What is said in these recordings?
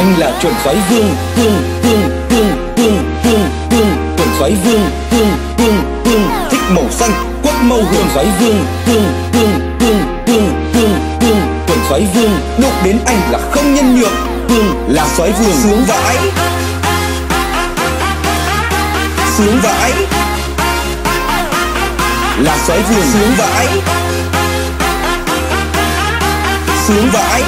Anh là chuẩn xoáy vương, chuẩn xoáy vương, thích màu xanh, quất màu hường. Xoáy vương, chuẩn xoáy vương, đụng đến anh là không nhân nhượng. Là xoáy vương sướng vãi, sướng vãi. Là xoáy vương sướng vãi, sướng vãi.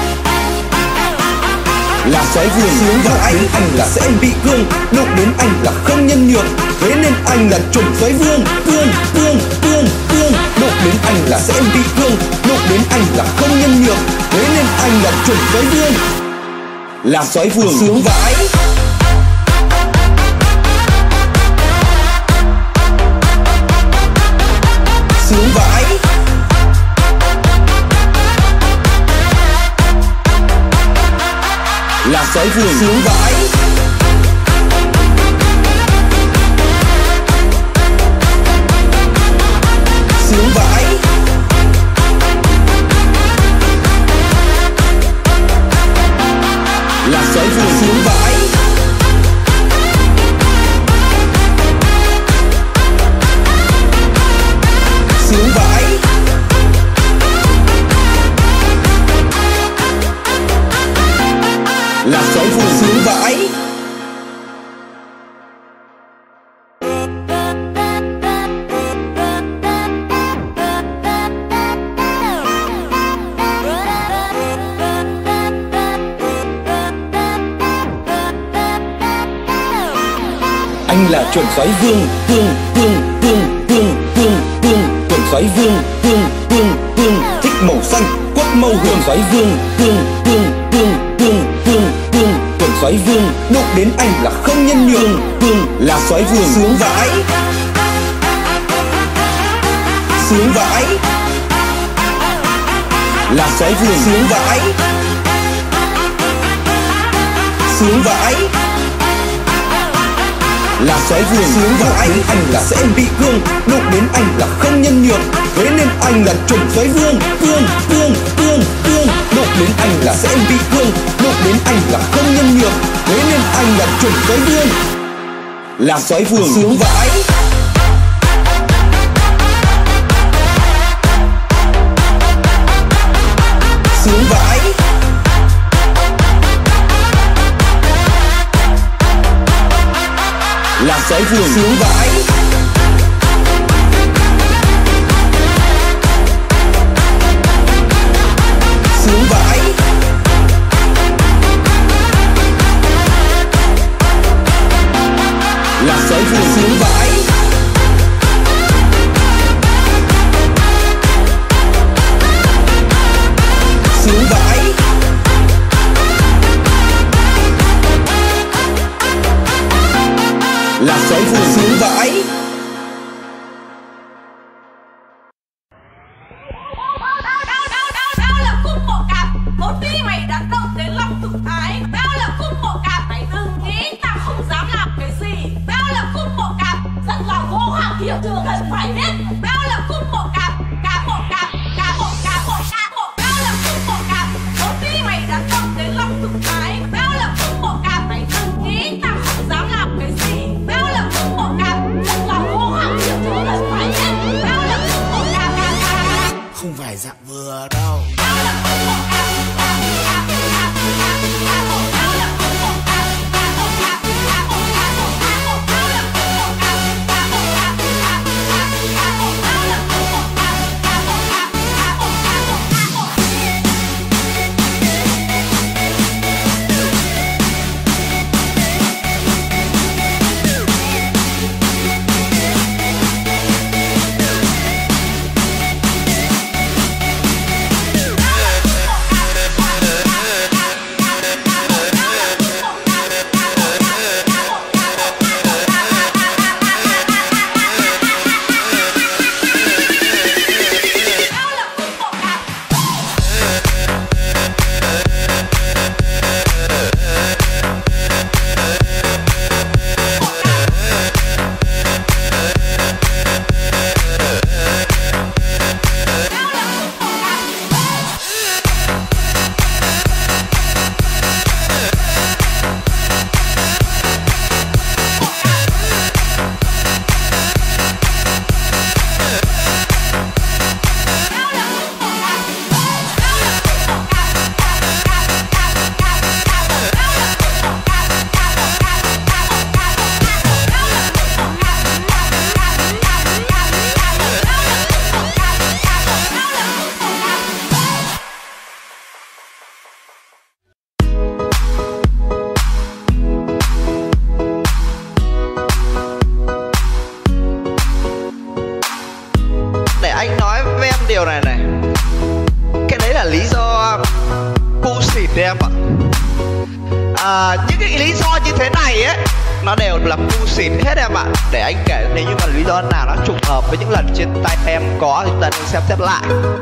Là xoáy vương sướng vãi. Đến anh là sẽ bị cương, đụng đến anh là không nhân nhượng. Thế nên anh là chuẩn xoáy vương, đụng đến anh là sẽ bị cương, đụng đến anh là không nhân nhượng. Thế nên anh là chuẩn xoáy vương. Là xoáy vương sướng vãi. Sướng vãi. Là xoáy vương sướng vãi. Sướng vãi. Là xoáy vương sướng vãi. Sướng vãi. Là xoáy vương sướng vãi. Anh là chuẩn xoáy vương, chuẩn xoáy vương, thích màu xanh, quất màu hường. Xoáy vương, chuẩn xoáy vương, đụng đến anh là không nhân nhượng. Là xoáy vương sướng vãi, sướng vãi. Là xoáy vương sướng vãi, sướng vãi. Là xoáy vương sướng vãi. Đến anh là sẽ bị cương, đụng đến anh là không nhân nhượng. Thế nên anh là chuẩn xoáy vương, đụng đến anh là sẽ bị cương, đụng đến anh là không nhân nhượng. Thế nên anh là chuẩn xoáy vương. Là xoáy vương sướng vãi. Sướng vãi. Là xoáy vương sướng vãi. Sướng vãi. Là xoáy vương sướng vãi. Sướng vãi. Là xoáy vương sướng vãi. Tao là cung bộ cạp, một tí mày đã động đến lòng tự ái. Tao là cung bộ cạp, mày đừng nghĩ tao không dám làm cái gì. Tao là cung bộ cạp, rất là vô hạn hiểu chưa cần phải biết. Tao là cung bộ cạp, cá bộ cạp, cá bộ, cá bộ, cá bộ. Tao là cung bộ cạp, một tí mày đã động đến lòng tự ái. Tao là cung bộ cạp, mày đừng nghĩ tao không dám làm cái gì. Tao là cung bộ cạp, rất điều này này. Cái đấy là lý do cu xịt đấy em ạ. Những cái lý do như thế này ấy nó đều là cu xịt hết em ạ. Để anh kể nếu như mà lý do nào nó trùng hợp với những lần trên tay em có thì chúng ta nên xem xét lại.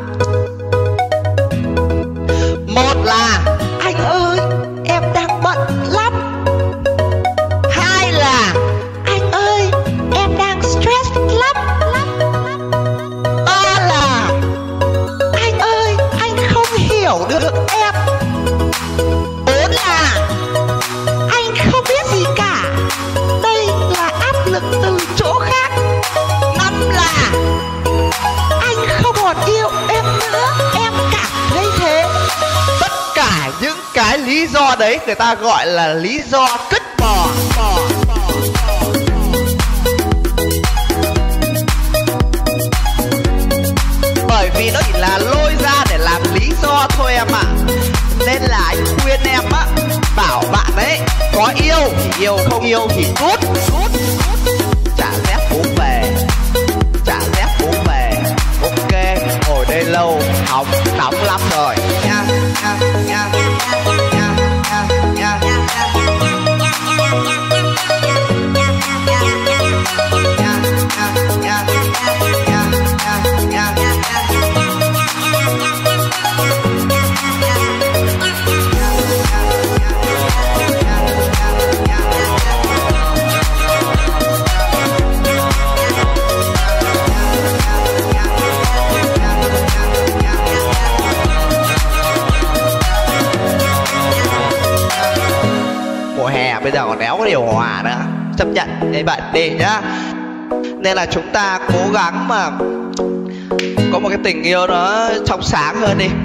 Một là anh ơi em đang bận lắm. Hai là anh ơi em đang stress lắm. Ba là anh ơi anh không hiểu được em. Bốn là anh không biết gì cả, đây là áp lực từ chỗ khác. Năm là anh không còn yêu em nữa, em cảm thấy thế. Tất cả những cái lý do đấy người ta gọi là lý do cứt bò. Bởi vì nó chỉ là lôi ra để làm lý do thôi em ạ. Nên là anh khuyên em á, bảo bạn ấy có yêu thì yêu, không yêu thì cút. Trả dép bố về, trả dép bố về. Ok, ngồi đây lâu, hóng nóng lắm rồi nha. Mùa hè bây giờ còn đéo có điều hòa nữa, chấp nhận như vậy đi nhá. Nên là chúng ta cố gắng mà có một cái tình yêu nó trong sáng hơn đi.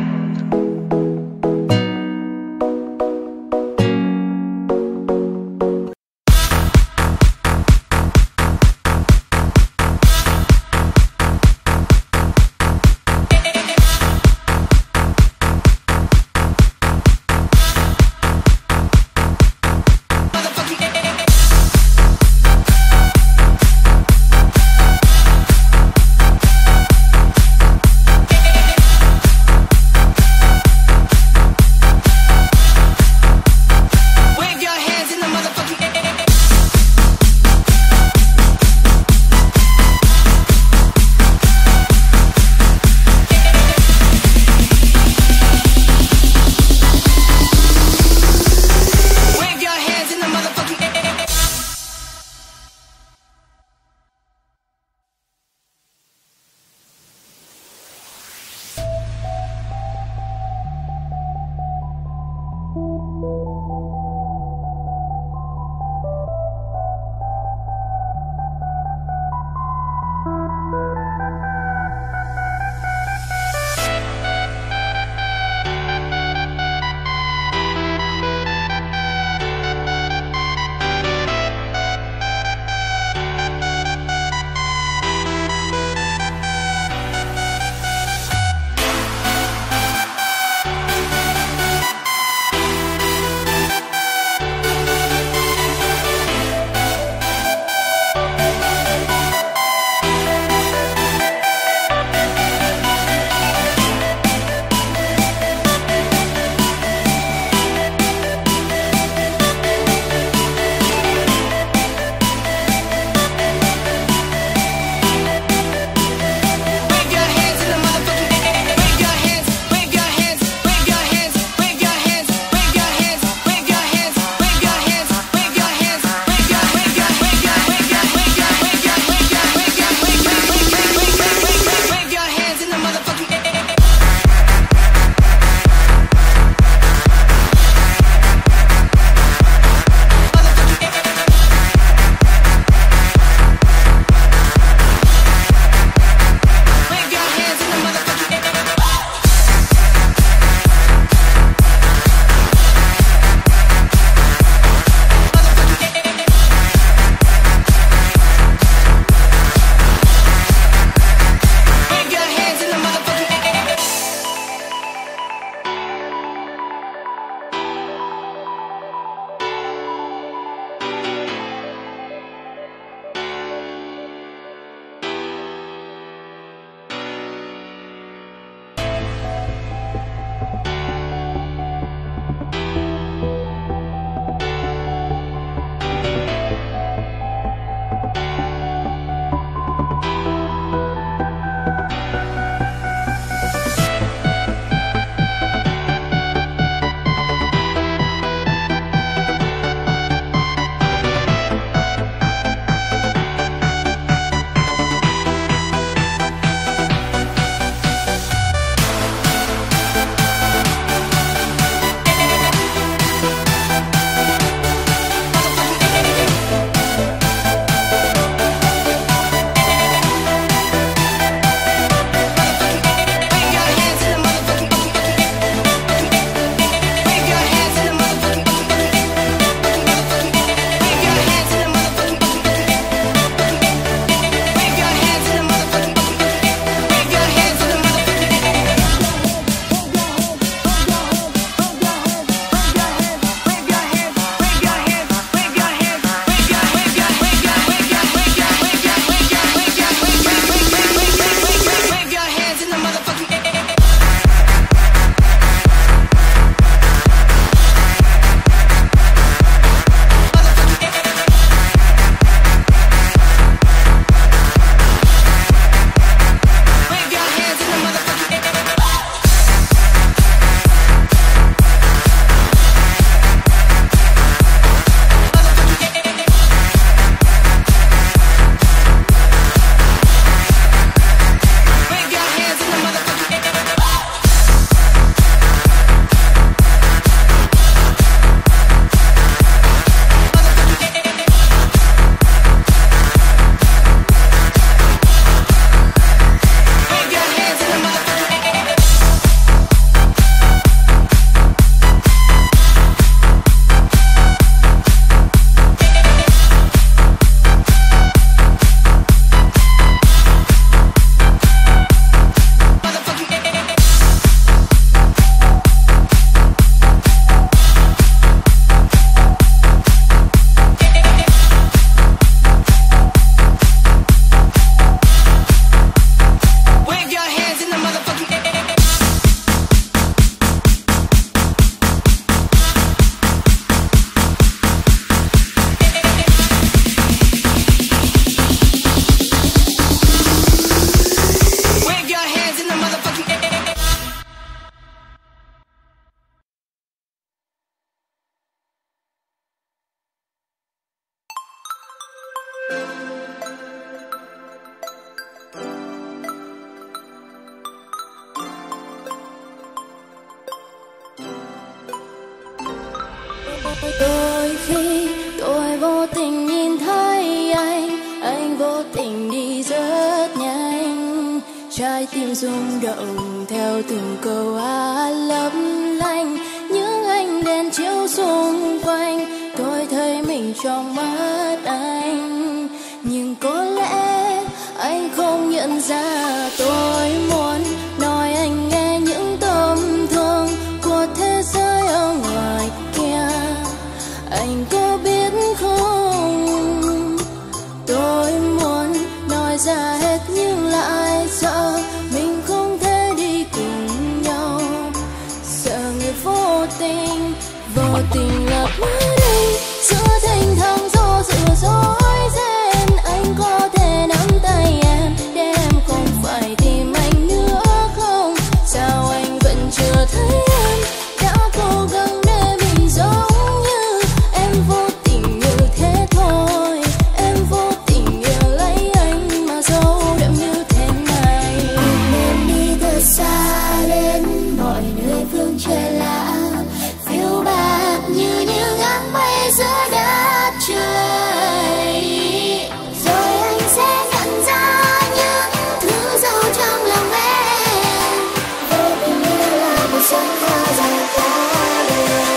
Đôi khi tôi vô tình nhìn thấy anh vô tình đi rất nhanh, trái tim rung động theo từng câu hát lấp lánh. Những ánh đèn chiếu xung quanh, tôi thấy mình trong mắt anh, nhưng có lẽ anh không nhận ra. Tôi muốn nói anh nghe những tâm thương của thế giới ở ngoài kia, anh có biết không? Tôi muốn nói ra hết nhưng lại sợ mình không thể đi cùng nhau, sợ người vô tình lật mất anh giữa thênh thang gió giữa dối ren. Anh có thể nắm tay em để em không phải tìm anh nữa không? Sao anh vẫn chưa thấy em đã cố gắng để mình giống như em vô tình như thế thôi. Em vô tình yêu lấy anh mà dấu đậm như thế này. Nên đi thật xa đến mọi nơi phương trời lạ, phiêu bạt như những áng mây giữa đất trời. Rồi anh sẽ nhận ra những thứ giấu trong lòng em. Vô tình yêu là một giấc mơ dài quá đời.